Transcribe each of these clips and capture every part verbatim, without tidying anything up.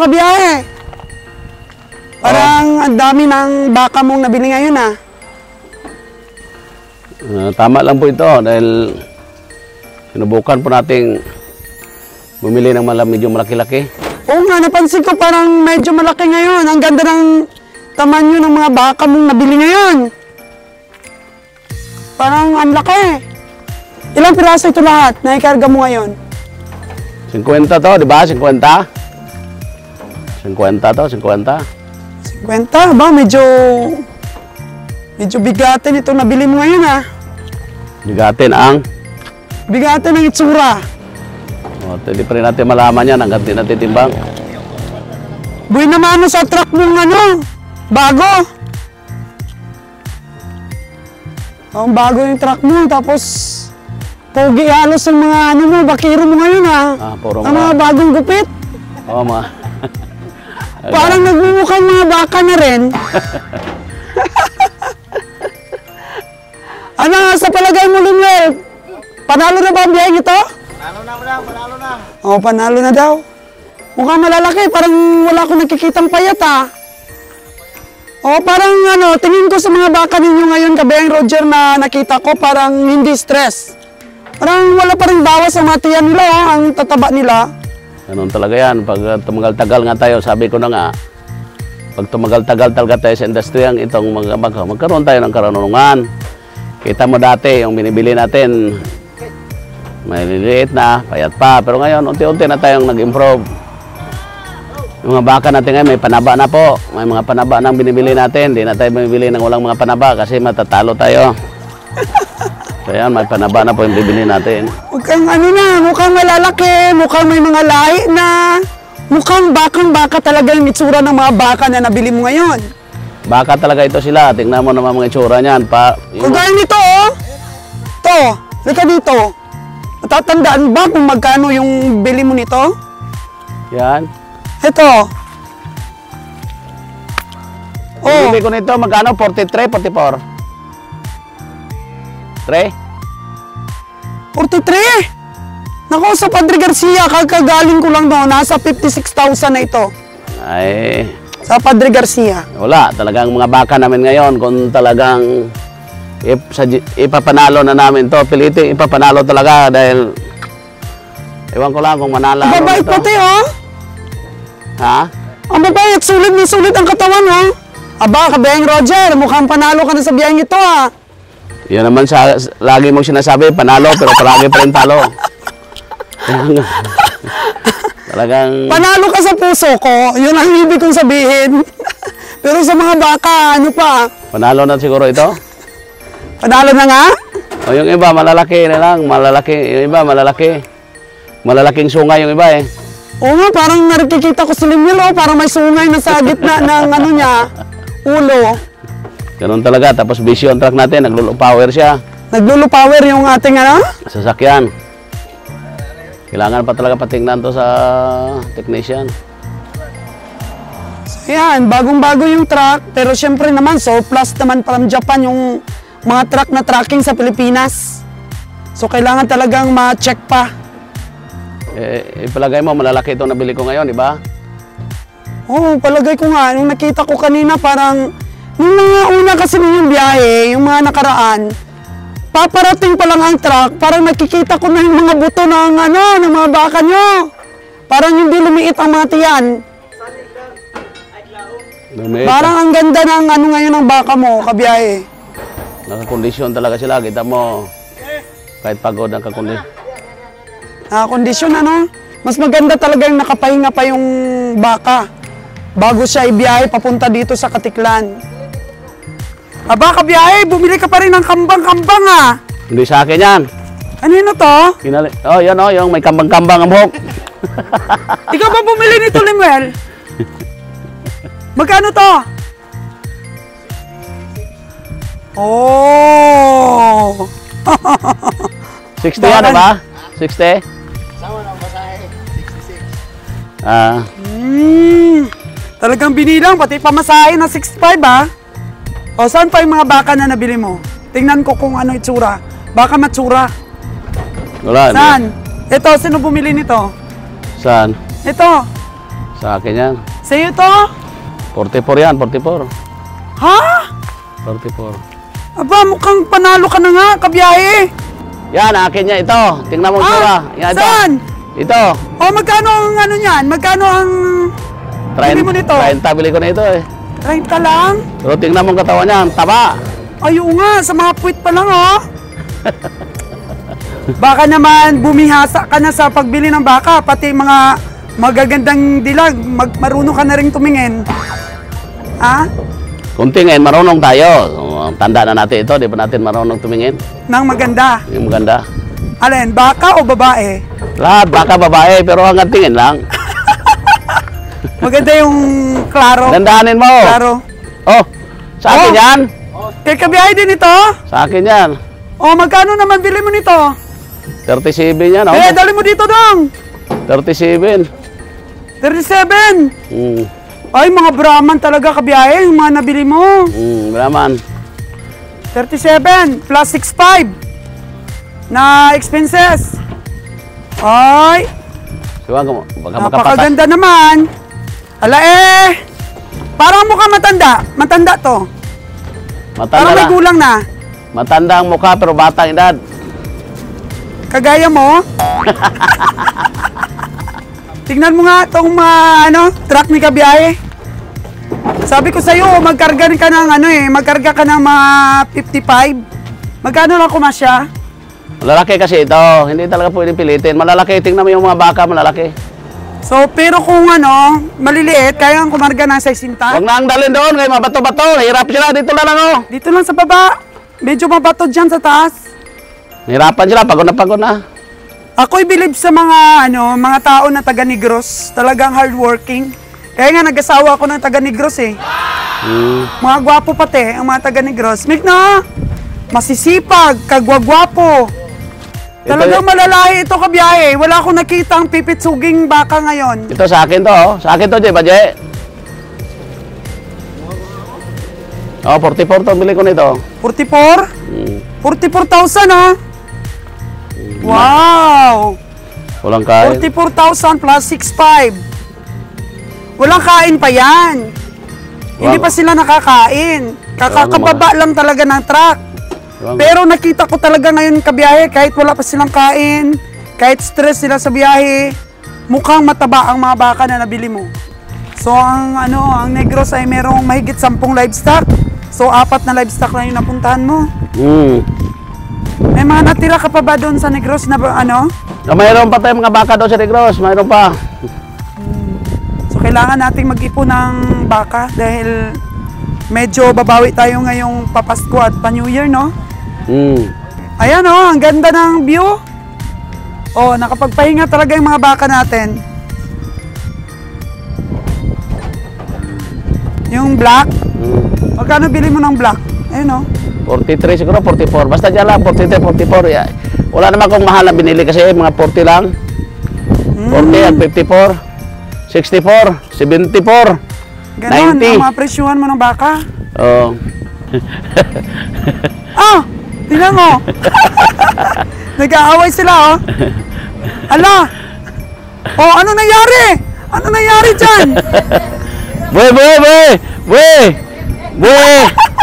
kabiyahe. Parang oh. Ang dami ng baka mong nabili ngayon ah. Uh, tama lang po ito dahil sinubukan po nating bumili ng malam medyo malaki-laki. Oo nga, napansin ko parang medyo malaki ngayon. Ang ganda ng tamanyo ng mga baka mong nabili ngayon. Parang ang laki. Ilang piraso ito lahat na ikarga mo ngayon? fifty to, di ba? fifty? fifty to, fifty. fifty ba? Medyo... Medyo bigatin itong nabili mo ngayon ah. Bigatin ang? Bigatin ang itsura. O, hindi pa rin natin malaman yan hanggang di natin timbang. Buhay naman ano sa truck mong ano, bago. Oh, bago yung truck mo, tapos pogi halos ang mga ano mo, bakiro mo ngayon ha. Ah, puro ang mga bagong gupit. Oo, ma. Parang nagmumukhang mga baka na rin. Ano, sa palagay mo, Limuel? Panalo na ba ang biyaheng ito? Panalo na, panalo, panalo na. Oo, panalo na daw. Mukhang malalaki, parang wala akong nakikitang payat ha. O parang ano, tingin ko sa mga baka ninyo ngayon, Kabeng Roger, na nakita ko parang hindi stress. Parang wala pa rin bawas ang mga tiyan nila, oh, ang tataba nila. Ganun talaga yan. Pag tumagal-tagal nga tayo, sabi ko na nga, pag tumagal-tagal talaga tayo sa industriyang itong mag mag magkaroon tayo ng karunungan. Kita mo dati, yung binibili natin, may liliit na, payat pa. Pero ngayon, unti-unti na tayong nag-improve. Yung mga baka natin ngayon, may panaba na po. May mga panaba nang binibili natin. Hindi na tayo binibili ng walang mga panaba kasi matatalo tayo. Kaya may panaba na po yung bibili natin. Mukhang ano na, mukhang malalaki, mukhang may mga lahi na. Mukhang bakang-baka talaga yung itsura ng mga baka na nabili mo ngayon. Baka talaga ito sila. Tingnan mo naman mga itsura niyan. Pa, yung... Kung gaya nito, oh. Ito, lika dito. Natatandaan ba kung magkano yung bili mo nito? Yan. Ito. Oh. Bili ko nito, magkano? forty-three, forty-four? three? forty-three? Nako, sa Padre Garcia, kagagaling ko lang doon. Nasa fifty-six thousand na ito. Ay... Sa Padre Garcia. Wala, talagang mga baka namin ngayon, kung talagang ip, sa, ipapanalo na namin to, pilitin, ipapanalo talaga dahil ewan ko lang kung manalo. Ang babait pati, oh. Ha? Ang babait, sulit na sulit ang katawan, oh. Aba, Kabeng Roger, mukhang panalo ka na sa biyaheng ito, ah. Yan naman, sa, lagi mong sinasabi, panalo, pero palagi pa rin talo. Talagang... Panalo ka sa puso ko, yun ang ibig kong sabihin. Pero sa mga baka, ano pa? Panalo na siguro ito? Panalo na nga? O yung iba, malalaki na lang, malalaki, yung iba, malalaki. Malalaking sungay yung iba eh. Oo nga, parang nakikita ko si Limuel, oh, parang may sungay na sa gitna ng ano niya, ulo. Ganun talaga, tapos vision truck natin, naglulo power siya. Naglulo power yung ating ano? Sasakyan. Kailangan pa talaga patingnan to sa technician. So yan, bagong-bago yung truck, pero syempre naman, surplus naman from Japan yung mga truck na tracking sa Pilipinas. So kailangan talagang ma-check pa. Eh, ipalagay mo, malalaki itong nabili ko ngayon, di ba? Oo, palagay ko nga, yung nakita ko kanina parang, yung mga una kasi yung biyahe, yung mga nakaraan, paparating pa lang ang truck, parang nakikita ko na yung mga buto ng, ano, ng mga baka nyo. Parang hindi lumiit ang mga tiyan. Lumiit. Parang ang ganda ng ano ngayon ng baka mo, kabiyahe. Nakakondisyon talaga sila, kita mo. Kahit pagod, nakakondisyon. Nakakondisyon, ano? Mas maganda talaga yung nakapahinga pa yung baka bago siya ibiyahe papunta dito sa Katiklan. Aba, kabiyahe, bumili ka pa rin ng kambang-kambang, ah. Hindi sa akin yan. Ano yun to? Kinali oh, yan oh, yung may kambang-kambang ang buhok. Ikaw ba bumili nito, Limuel? Magkano to? Oh! sixty yan, ba? sixty? Sama ng basahe, sixty-six. Ah. Hmm. Talagang binilang, pati pamasahe na sixty-five, ah. O, saan pa yung mga baka na nabili mo? Tingnan ko kung ano itsura. Baka matsura. Wala. Saan? Ito, sino bumili nito? Saan? Ito. Sa akin yan. Sa'yo to? forty-four yan, forty-four. Ha? forty-four. Aba, mukhang panalo ka na nga, kabiyahe. Yan, akin niya ito. Tingnan mo ito. Ah, Yan, ito. saan? Ito. O, magkano ang ano niyan? Magkano ang bili mo nito? treinta bili ko na ito eh. treinta lang? Pero tingnan mo ang katawan niya, taba. Ayun nga, sa mga puwit pa lang, oh. Baka naman bumihasa ka na sa pagbili ng baka, pati mga magagandang dilag, mag marunong ka na rin tumingin. Ha? Kung tingin, marunong tayo. Tanda na natin ito, di ba natin marunong tumingin? Nang maganda. Yung maganda. Alin, baka o babae? Lahat, baka babae, pero hanggang tingin lang. Maganda yung klaro. Dandahanin mo. Klaro. Oh, sa akin Oh. yan. Kay kabiyahe din ito? Sa akin yan. O, magkano naman bili mo nito? thirty-seven yan, oh. Eh, dali mo dito dong. thirty-seven. thirty-seven. Hmm. Ay, mga Brahman talaga kabiyahe, yung mga nabili mo. Hmm, Brahman. thirty-seven plus six five na expenses. Ay, Siwag mo, baka makapatay. napakaganda naman. Ala eh, parang mukhang matanda. Matanda to. Matanda Parang may na. gulang na. Matanda ang mukha, pero bata ang edad. Kagaya mo. Tignan mo nga itong mga ano, truck ni kabiyahe. Sabi ko sa'yo, magkarga ka ng ano eh, magkarga ka ng mga fifty-five. Magkano lang kumasya? Malalaki kasi ito, hindi talaga pwedeng pilitin. Malalaki, tingnan mo yung mga baka, malalaki. So, pero kung ano, maliliit, kaya ang kumarga ng sesenta. Huwag na ang dalhin doon, kaya mabato-bato. Hirap sila, dito na lang oh. Dito lang sa baba. Medyo mabato dyan sa taas. Hirapan sila, pagod na pagod na. Ako'y believe sa mga ano, mga tao na taga Negros, talagang hardworking. Kaya nga nag-asawa ako ng taga Negros eh. Hmm. Mga gwapo pati ang mga taga Negros. Mig na, masisipag, kagwagwapo. Talagang malalahi ito kabiyahe. Wala akong nakitang pipitsuging baka ngayon. Ito sa akin to, oh. Sa akin to, Jay, Baje. Oh, forty-four to, bili ko nito. forty-four? Hmm. forty-four thousand ah. Wow! Walang kain. forty-four thousand plus six five. Walang kain pa yan. Hindi pa sila nakakain. Kakakababa lang talaga ng truck. Pero nakita ko talaga ngayon kabiyahe, kahit wala pa silang kain, kahit stress sila sa biyahe, mukhang mataba ang mga baka na nabili mo. So ang ano, ang Negros ay merong mahigit sampung livestock. So apat na livestock lang yung napuntahan mo. Hmm. May mga natira ka pa ba doon sa Negros na ba- ano? Ah, mayroon pa tayong mga baka doon sa Negros, mayroon pa. So kailangan nating mag-ipon ng baka dahil medyo babawi tayo ngayong papasko at pa-New Year, no? Hmm. Ayan oh, ang ganda ng view. Oh, nakapagpahinga talaga yung mga baka natin. Yung black, Hmm. magkano bili mo ng black? Ayun oh. forty-three siguro, forty-four. Basta dyan lang, forty-three, forty-four. Yeah. Wala naman akong mahal na binili kasi mga forty lang. forty at fifty-four. sixty-four, seventy-four. Ganon, ninety. ang mga presyuhan mo ng baka. Oh. Ah! Tingnan mo! Nag-aaway sila oh. Ala! Oh, ano nangyari? Ano nangyari dyan? Boy, boy, boy! Boy! Boy!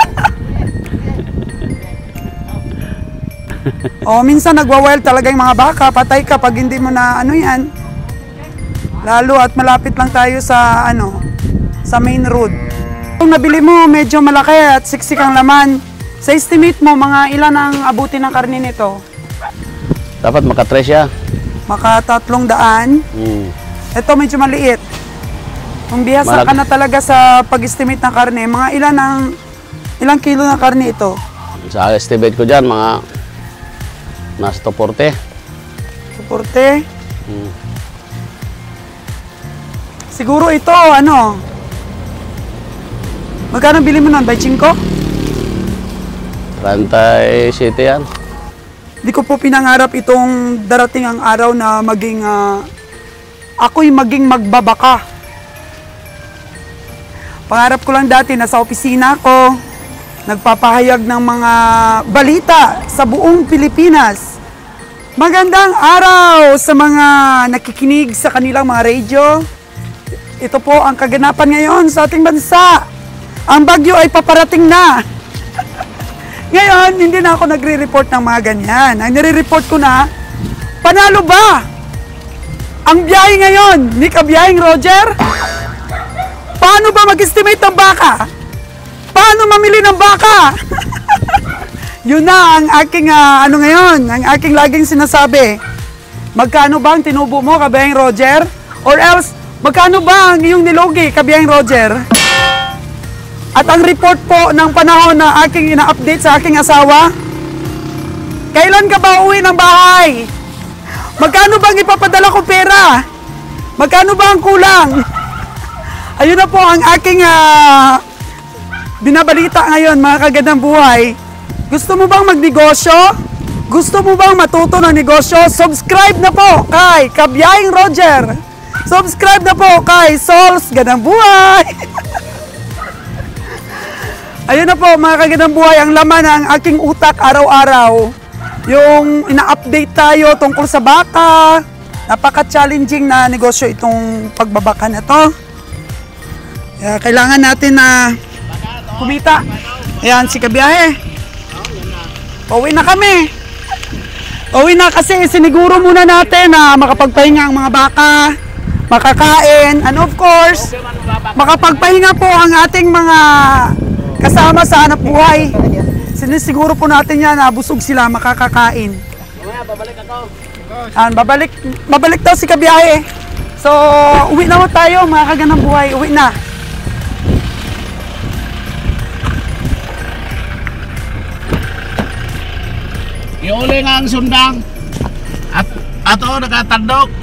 Oh, minsan nagwa-wild talaga yung mga baka. Patay ka pag hindi mo na ano yan. Lalo at malapit lang tayo sa ano, sa main road. Kung nabili mo medyo malaki at siksik ang laman, sa estimate mo mga ilan ang abutin ng karne nito? Dapat makatres siya. Maka tatlong daan. Hmm. Ito medyo maliit. Kung bihasa Malaki. ka na talaga sa pag-estimate ng karne, mga ilan ang ilang kilo ng karne ito? Sa estimate ko dyan, mga nasa two forty. Suporte. Hmm. Siguro ito, ano? Magkano bili mo nun? By Chinko? thirty-seven yan. Di ko po pinangarap itong darating ang araw na maging, ah, ako'y maging magbabaka. Pangarap ko lang dati, nasa opisina ko, nagpapahayag ng mga balita sa buong Pilipinas. Magandang araw sa mga nakikinig sa kanilang mga radio. ito po ang kaganapan ngayon sa ating bansa. Ang bagyo ay paparating na. Ngayon, hindi na ako nagre-report ng mga ganyan. Ang nire-report ko na, panalo ba ang biyahe ngayon ni Kabiyaheng Roger? Paano ba mag-estimate ng baka? Paano mamili ng baka? Yun na ang aking, uh, ano ngayon, ang aking laging sinasabi. Magkano ba ang tinubo mo, Kabiyaheng Roger? Or else, magkano ba ang iyong nilogi, Kabiyaheng Roger? At ang report po ng panahon na aking ina-update sa aking asawa, kailan ka ba uwi ng bahay? Magkano bang ipapadala ko pera? Magkano ba ang kulang? Ayun na po ang aking uh, binabalita ngayon, mga kagandang buhay. Gusto mo bang magnegosyo? Gusto mo bang matuto ng negosyo? Subscribe na po kay Kabiyaheng Roger. Subscribe na po kay Sols Gandang Buhay. Ayun na po, mga kagandang buhay, ang laman ng aking utak araw-araw. Yung ina-update tayo tungkol sa baka. Napaka-challenging na negosyo itong pagbabaka na to. Kaya kailangan natin na kumita. Ayan, si Kabiyahe. Pauwi na kami. Pauwi na kasi siniguro muna natin na makapagpahinga ang mga baka, makakain, and of course, makapagpahinga po ang ating mga kasama sa hanap buhay. Sinisiguro po natin yan na busog sila, makakakain. Mamaya, babalik ako. Yan, babalik, babalik daw si Kabiyahe. So, uwi na po tayo, mga kagandang buhay. Uwi na. Iuli nga ang sundang. At ato nakatandok.